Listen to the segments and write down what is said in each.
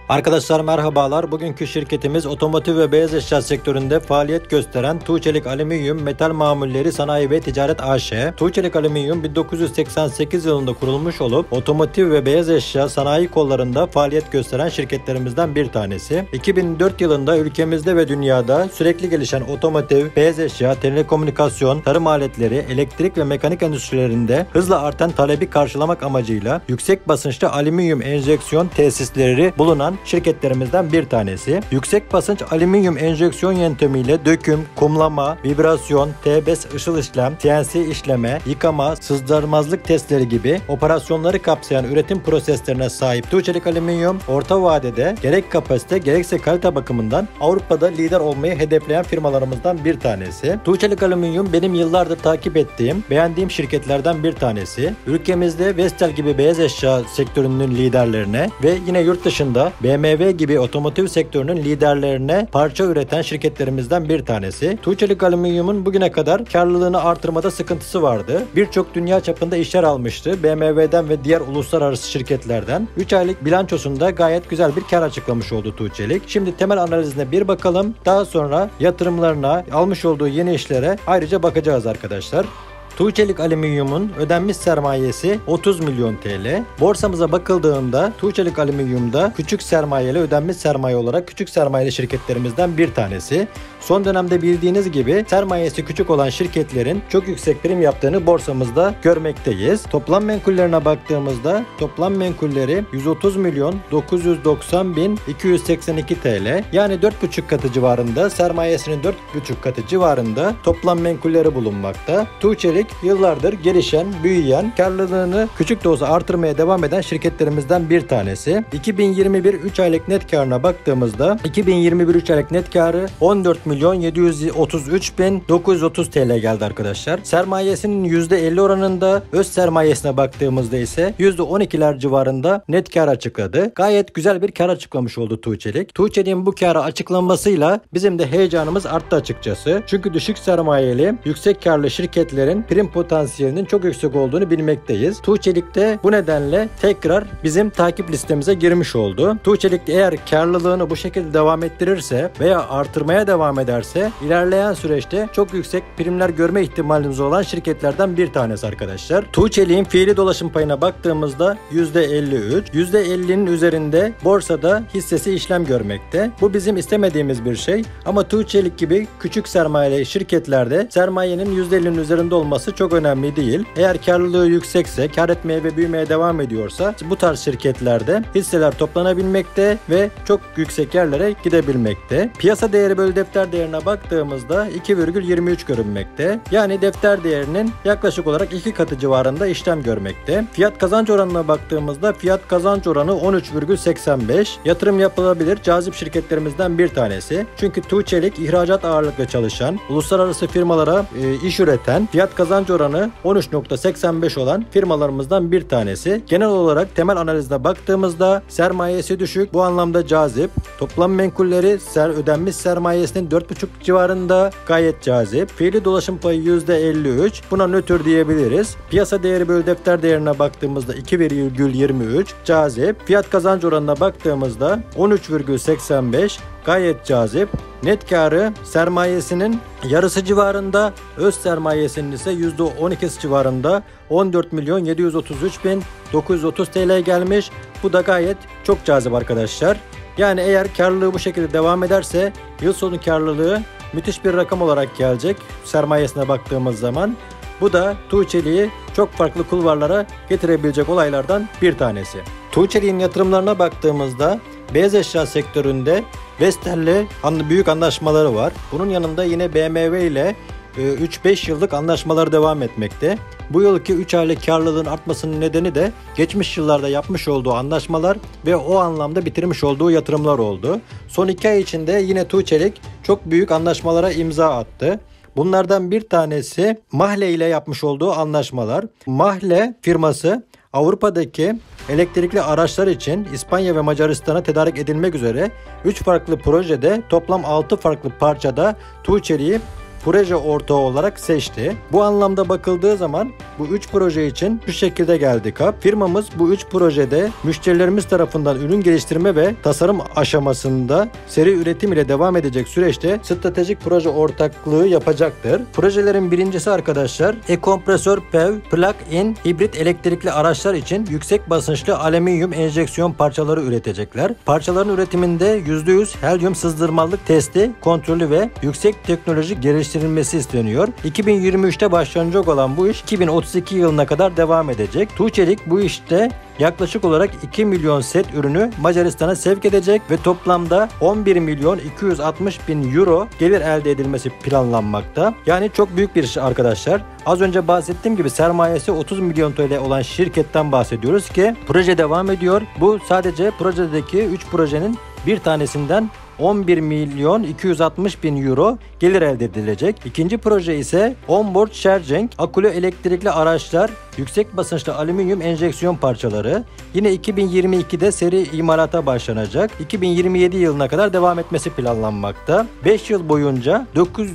Arkadaşlar merhabalar. Bugünkü şirketimiz otomotiv ve beyaz eşya sektöründe faaliyet gösteren Tuğçelik Alüminyum Metal Mamulleri Sanayi ve Ticaret AŞ. Tuğçelik Alüminyum 1988 yılında kurulmuş olup otomotiv ve beyaz eşya sanayi kollarında faaliyet gösteren şirketlerimizden bir tanesi. 2004 yılında ülkemizde ve dünyada sürekli gelişen otomotiv, beyaz eşya, telekomünikasyon, tarım aletleri, elektrik ve mekanik endüstrilerinde hızla artan talebi karşılamak amacıyla yüksek basınçlı alüminyum enjeksiyon tesisleri bulunan şirketlerimizden bir tanesi. Yüksek basınç alüminyum enjeksiyon yöntemiyle döküm, kumlama, vibrasyon, T5 ışıl işlem, CNC işleme, yıkama, sızdırmazlık testleri gibi operasyonları kapsayan üretim proseslerine sahip Tuğçelik Alüminyum, orta vadede gerek kapasite gerekse kalite bakımından Avrupa'da lider olmayı hedefleyen firmalarımızdan bir tanesi. Tuğçelik Alüminyum benim yıllardır takip ettiğim, beğendiğim şirketlerden bir tanesi. Ülkemizde Vestel gibi beyaz eşya sektörünün liderlerine ve yine yurt dışında BMW gibi otomotiv sektörünün liderlerine parça üreten şirketlerimizden bir tanesi. Tuğçelik Alüminyum'un bugüne kadar karlılığını artırmada sıkıntısı vardı. Birçok dünya çapında işler almıştı. BMW'den ve diğer uluslararası şirketlerden. 3 aylık bilançosunda gayet güzel bir kar açıklamış oldu Tuğçelik. Şimdi temel analizine bir bakalım. Daha sonra yatırımlarına, almış olduğu yeni işlere ayrıca bakacağız arkadaşlar. Tuğçelik Alüminyum'un ödenmiş sermayesi 30 milyon TL. Borsamıza bakıldığında Tuğçelik Alüminyum'da küçük sermayeli ödenmiş sermaye olarak küçük sermayeli şirketlerimizden bir tanesi. Son dönemde bildiğiniz gibi sermayesi küçük olan şirketlerin çok yüksek prim yaptığını borsamızda görmekteyiz. Toplam menkullerine baktığımızda toplam menkulleri 130 milyon 990 bin 282 TL. Yani 4,5 katı civarında, sermayesinin 4,5 katı civarında toplam menkulleri bulunmakta. Tuğçelik yıllardır gelişen, büyüyen, karlılığını küçük de olsa artırmaya devam eden şirketlerimizden bir tanesi. 2021 3 aylık net karına baktığımızda 2021 3 aylık net karı 14 milyon 733 bin 930 TL geldi arkadaşlar. Sermayesinin %50 oranında, öz sermayesine baktığımızda ise %12'ler civarında net kar açıkladı. Gayet güzel bir kar açıklamış oldu Tuğçelik. Tuğçelik'in bu karı açıklanmasıyla bizim de heyecanımız arttı açıkçası. Çünkü düşük sermayeli, yüksek karlı şirketlerin prim potansiyelinin çok yüksek olduğunu bilmekteyiz. Tuğçelik de bu nedenle tekrar bizim takip listemize girmiş oldu. Tuğçelik eğer karlılığını bu şekilde devam ettirirse veya artırmaya devam ederse ilerleyen süreçte çok yüksek primler görme ihtimalimiz olan şirketlerden bir tanesi arkadaşlar. Tuğçelik'in fiili dolaşım payına baktığımızda %53, %50'nin üzerinde borsada hissesi işlem görmekte. Bu bizim istemediğimiz bir şey ama Tuğçelik gibi küçük sermayeli şirketlerde sermayenin %50'nin üzerinde olması çok önemli değil. Eğer karlılığı yüksekse, kar etmeye ve büyümeye devam ediyorsa bu tarz şirketlerde hisseler toplanabilmekte ve çok yüksek yerlere gidebilmekte. Piyasa değeri bölü defter değerine baktığımızda 2,23 görünmekte. Yani defter değerinin yaklaşık olarak 2 katı civarında işlem görmekte. Fiyat kazanç oranına baktığımızda fiyat kazanç oranı 13,85. Yatırım yapılabilir cazip şirketlerimizden bir tanesi. Çünkü Tuğçelik ihracat ağırlıklı çalışan, uluslararası firmalara iş üreten, fiyat kazanç oranı 13,85 olan firmalarımızdan bir tanesi. Genel olarak temel analizde baktığımızda sermayesi düşük, bu anlamda cazip. Toplam menkulleri ödenmiş sermayesinin 4,5 civarında, gayet cazip. Fiili dolaşım payı %53. Buna nötr diyebiliriz. Piyasa değeri bölü defter değerine baktığımızda 2,23 cazip. Fiyat kazanç oranına baktığımızda 13,85 gayet cazip. Net karı sermayesinin yarısı civarında, öz sermayesinin ise %12'si civarında 14 milyon 733 bin 930 TL gelmiş. Bu da gayet çok cazip arkadaşlar. Yani eğer karlılığı bu şekilde devam ederse yıl sonu karlılığı müthiş bir rakam olarak gelecek sermayesine baktığımız zaman. Bu da Tuğçelik'i çok farklı kulvarlara getirebilecek olaylardan bir tanesi. Tuğçelik'in yatırımlarına baktığımızda beyaz eşya sektöründe Vestel'le büyük anlaşmaları var. Bunun yanında yine BMW ile 3-5 yıllık anlaşmalar devam etmekte. Bu yılki 3 aylık karlılığın artmasının nedeni de geçmiş yıllarda yapmış olduğu anlaşmalar ve o anlamda bitirmiş olduğu yatırımlar oldu. Son 2 ay içinde yine Tuğçelik çok büyük anlaşmalara imza attı. Bunlardan bir tanesi Mahle ile yapmış olduğu anlaşmalar. Mahle firması Avrupa'daki elektrikli araçlar için İspanya ve Macaristan'a tedarik edilmek üzere 3 farklı projede toplam 6 farklı parçada Tuğçelik'i proje ortağı olarak seçti. Bu anlamda bakıldığı zaman bu 3 proje için şu şekilde geldi KAP. Firmamız bu 3 projede müşterilerimiz tarafından ürün geliştirme ve tasarım aşamasında seri üretim ile devam edecek süreçte stratejik proje ortaklığı yapacaktır. Projelerin birincisi arkadaşlar e-kompresör PEV plug-in hibrit elektrikli araçlar için yüksek basınçlı alüminyum enjeksiyon parçaları üretecekler. Parçaların üretiminde %100 helyum sızdırmalık testi, kontrolü ve yüksek teknoloji geliştirilmesi isteniyor. 2023'te başlanacak olan bu iş 2032 yılına kadar devam edecek. Tuğçelik bu işte yaklaşık olarak 2 milyon set ürünü Macaristan'a sevk edecek ve toplamda 11 milyon 260 bin euro gelir elde edilmesi planlanmakta. Yani çok büyük bir iş arkadaşlar. Az önce bahsettiğim gibi sermayesi 30 milyon TL olan şirketten bahsediyoruz ki proje devam ediyor. Bu sadece projedeki 3 projenin bir tanesinden 11 milyon 260 bin euro gelir elde edilecek. İkinci proje ise onboard charging, akülü elektrikli araçlar, yüksek basınçlı alüminyum enjeksiyon parçaları. Yine 2022'de seri imalata başlanacak. 2027 yılına kadar devam etmesi planlanmakta. 5 yıl boyunca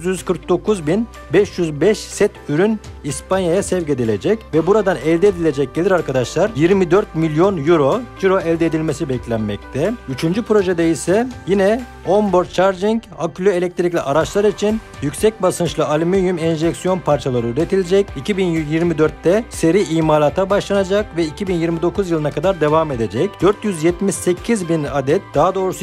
949.505 set ürün İspanya'ya sevk edilecek ve buradan elde edilecek gelir arkadaşlar 24 milyon euro ciro elde edilmesi beklenmekte. Üçüncü projede ise yine onboard charging, akülü elektrikli araçlar için yüksek basınçlı alüminyum enjeksiyon parçaları üretilecek. 2024'te seri imalata başlanacak ve 2029 yılına kadar devam edecek. 478 bin adet, daha doğrusu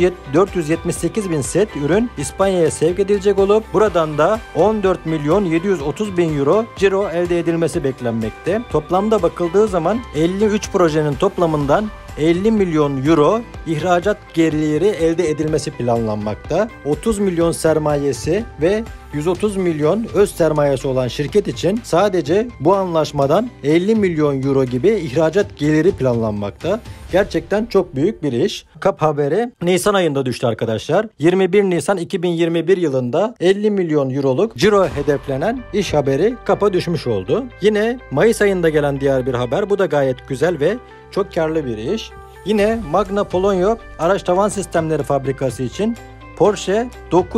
478 bin set ürün İspanya'ya sevk edilecek olup buradan da 14 milyon 730 bin euro ciro elde edilmesi beklenmekte. Toplamda bakıldığı zaman 53 projenin toplamından 50 milyon euro ihracat geliri elde edilmesi planlanmakta. 30 milyon sermayesi ve 130 milyon öz sermayesi olan şirket için sadece bu anlaşmadan 50 milyon euro gibi ihracat geliri planlanmakta. Gerçekten çok büyük bir iş. KAP haberi Nisan ayında düştü arkadaşlar. 21 Nisan 2021 yılında 50 milyon euroluk ciro hedeflenen iş haberi KAP'a düşmüş oldu. Yine Mayıs ayında gelen diğer bir haber. Bu da gayet güzel ve çok karlı bir iş. Yine Magna Polonia araç tavan sistemleri fabrikası için Porsche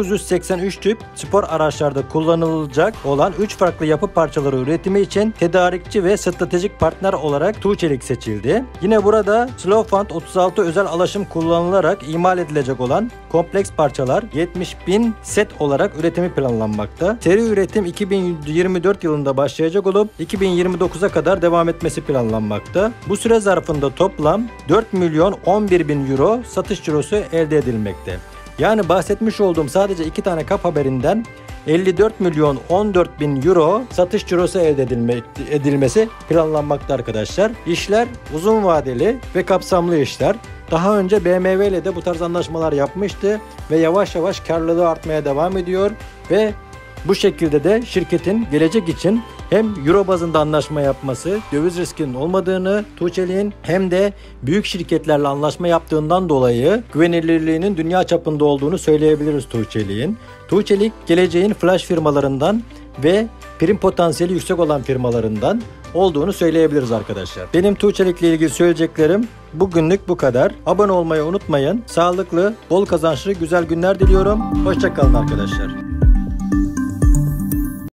983 tip spor araçlarda kullanılacak olan 3 farklı yapı parçaları üretimi için tedarikçi ve stratejik partner olarak Tuğçelik seçildi. Yine burada Slowfound 36 özel alaşım kullanılarak imal edilecek olan kompleks parçalar 70.000 set olarak üretimi planlanmakta. Seri üretim 2024 yılında başlayacak olup 2029'a kadar devam etmesi planlanmakta. Bu süre zarfında toplam 4 milyon 11 bin euro satış cirosu elde edilmekte. Yani bahsetmiş olduğum sadece 2 tane KAP haberinden 54 milyon 14 bin euro satış cirosu elde edilmesi planlanmakta arkadaşlar. İşler uzun vadeli ve kapsamlı işler. Daha önce BMW ile de bu tarz anlaşmalar yapmıştı ve yavaş yavaş karlılığı artmaya devam ediyor ve bu şekilde de şirketin gelecek için hem euro bazında anlaşma yapması, döviz riskinin olmadığını, Tuğçelik'in hem de büyük şirketlerle anlaşma yaptığından dolayı güvenilirliğinin dünya çapında olduğunu söyleyebiliriz Tuğçelik'in. Tuğçelik geleceğin flash firmalarından ve prim potansiyeli yüksek olan firmalarından olduğunu söyleyebiliriz arkadaşlar. Benim Tuğçelik'le ilgili söyleyeceklerim bugünlük bu kadar. Abone olmayı unutmayın. Sağlıklı, bol kazançlı, güzel günler diliyorum. Hoşça kalın arkadaşlar.